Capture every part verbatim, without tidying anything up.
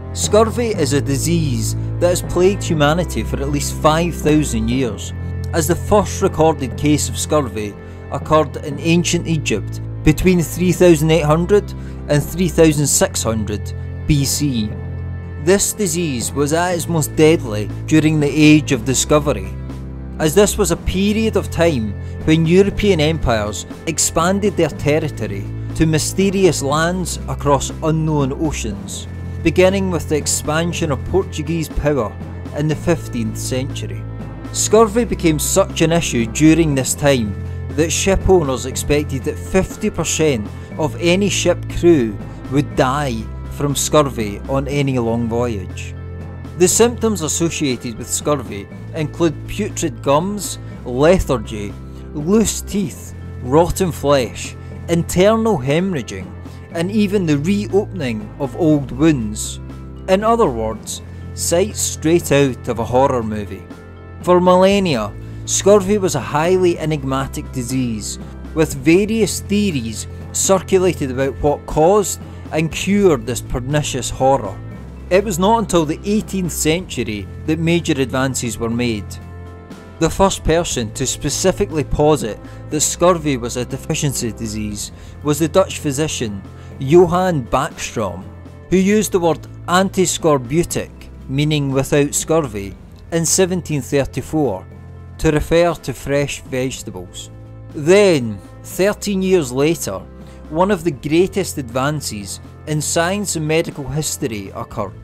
Scurvy is a disease that has plagued humanity for at least five thousand years, as the first recorded case of scurvy occurred in ancient Egypt between three thousand eight hundred and three thousand six hundred B C. This disease was at its most deadly during the Age of Discovery, as this was a period of time when European empires expanded their territory to mysterious lands across unknown oceans, beginning with the expansion of Portuguese power in the fifteenth century. Scurvy became such an issue during this time that ship owners expected that fifty percent of any ship crew would die from scurvy on any long voyage. The symptoms associated with scurvy include putrid gums, lethargy, loose teeth, rotten flesh, internal hemorrhaging, and even the reopening of old wounds. In other words, sights straight out of a horror movie. For millennia, scurvy was a highly enigmatic disease, with various theories circulated about what caused and cured this pernicious horror. It was not until the eighteenth century that major advances were made. The first person to specifically posit that scurvy was a deficiency disease was the Dutch physician Johann Bäckström, who used the word antiscorbutic, meaning without scurvy, in seventeen thirty-four to refer to fresh vegetables. Then, thirteen years later, one of the greatest advances in science and medical history occurred.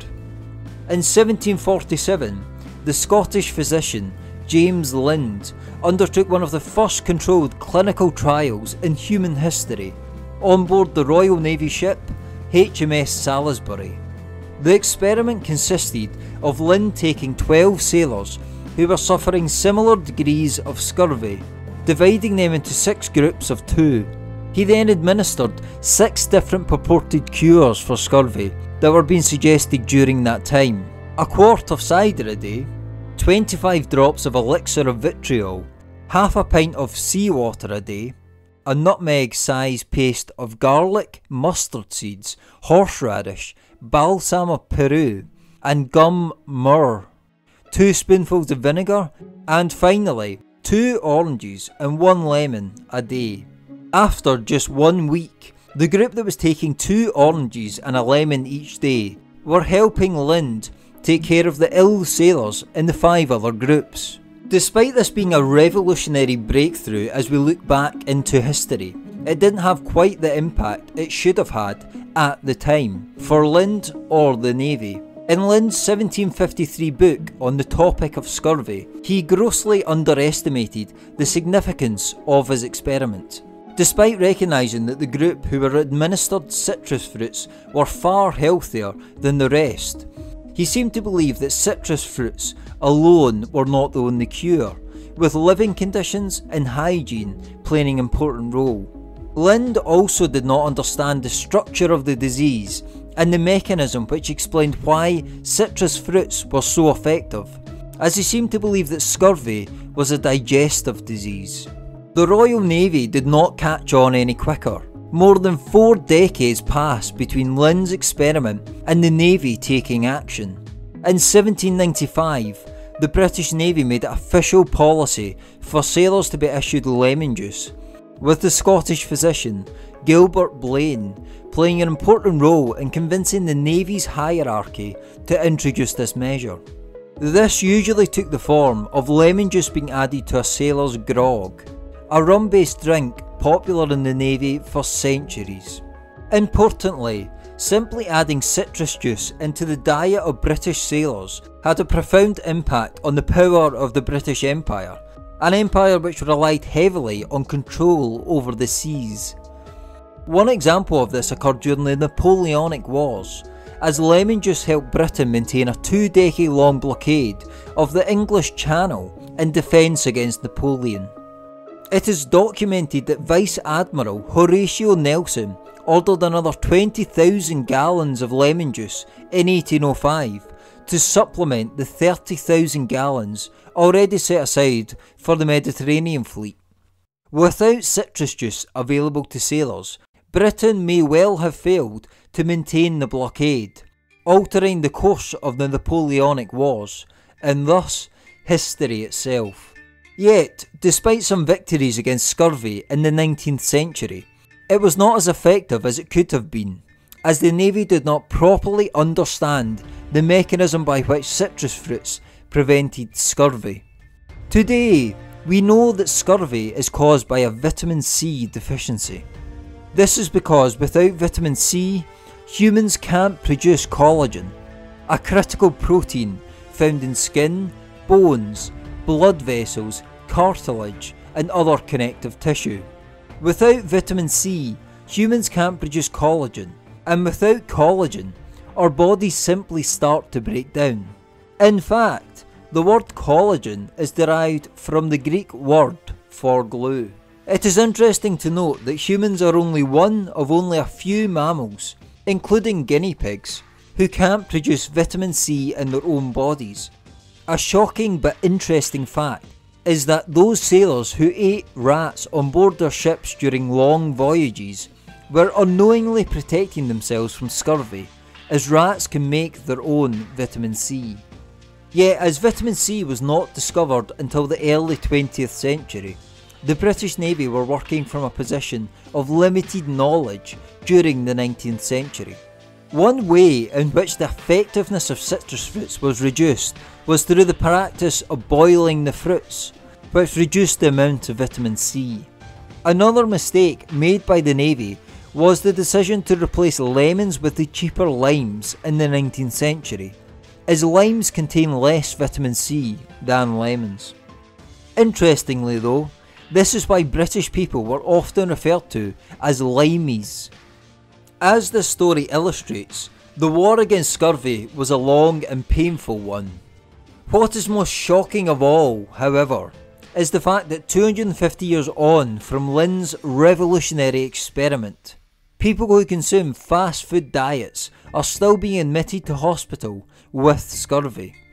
In seventeen forty-seven, the Scottish physician James Lind undertook one of the first controlled clinical trials in human history on board the Royal Navy ship H M S Salisbury. The experiment consisted of Lind taking twelve sailors who were suffering similar degrees of scurvy, dividing them into six groups of two. He then administered six different purported cures for scurvy that were being suggested during that time: a quart of cider a day, twenty-five drops of elixir of vitriol, half a pint of seawater a day, a nutmeg-sized paste of garlic, mustard seeds, horseradish, balsam of Peru, and gum myrrh, two spoonfuls of vinegar, and finally, two oranges and one lemon a day. After just one week, the group that was taking two oranges and a lemon each day were helping Lind take care of the ill sailors in the five other groups. Despite this being a revolutionary breakthrough as we look back into history, it didn't have quite the impact it should have had at the time for Lind or the Navy. In Lind's seventeen fifty-three book on the topic of scurvy, he grossly underestimated the significance of his experiment. Despite recognising that the group who were administered citrus fruits were far healthier than the rest, he seemed to believe that citrus fruits alone were not the only cure, with living conditions and hygiene playing an important role. Lind also did not understand the structure of the disease and the mechanism which explained why citrus fruits were so effective, as he seemed to believe that scurvy was a digestive disease. The Royal Navy did not catch on any quicker. More than four decades passed between Lind's experiment and the Navy taking action. In seventeen ninety-five, the British Navy made it official policy for sailors to be issued lemon juice, with the Scottish physician Gilbert Blaine playing an important role in convincing the Navy's hierarchy to introduce this measure. This usually took the form of lemon juice being added to a sailor's grog, a rum-based drink popular in the Navy for centuries. Importantly, simply adding citrus juice into the diet of British sailors had a profound impact on the power of the British Empire, an empire which relied heavily on control over the seas. One example of this occurred during the Napoleonic Wars, as lemon juice helped Britain maintain a two-decade-long blockade of the English Channel in defence against Napoleon. It is documented that Vice Admiral Horatio Nelson ordered another twenty thousand gallons of lemon juice in eighteen oh five to supplement the thirty thousand gallons already set aside for the Mediterranean fleet. Without citrus juice available to sailors, Britain may well have failed to maintain the blockade. altering the course of the Napoleonic Wars, and thus history itself. Yet, despite some victories against scurvy in the nineteenth century, it was not as effective as it could have been, as the Navy did not properly understand the mechanism by which citrus fruits prevented scurvy. Today, we know that scurvy is caused by a vitamin C deficiency. This is because without vitamin C, humans can't produce collagen, a critical protein found in skin, bones, blood vessels, cartilage, and other connective tissue. Without vitamin C, humans can't produce collagen, and without collagen, our bodies simply start to break down. In fact, the word collagen is derived from the Greek word for glue. It is interesting to note that humans are only one of only a few mammals, including guinea pigs, who can't produce vitamin C in their own bodies. A shocking but interesting fact is that those sailors who ate rats on board their ships during long voyages were unknowingly protecting themselves from scurvy, as rats can make their own vitamin C. Yet, as vitamin C was not discovered until the early twentieth century, the British Navy were working from a position of limited knowledge during the nineteenth century. One way in which the effectiveness of citrus fruits was reduced was through the practice of boiling the fruits, which reduced the amount of vitamin C. Another mistake made by the Navy was the decision to replace lemons with the cheaper limes in the nineteenth century, as limes contain less vitamin C than lemons. Interestingly though, this is why British people were often referred to as limeys. As this story illustrates, the war against scurvy was a long and painful one. What is most shocking of all, however, is the fact that two hundred fifty years on from Lynn's revolutionary experiment, people who consume fast food diets are still being admitted to hospital with scurvy.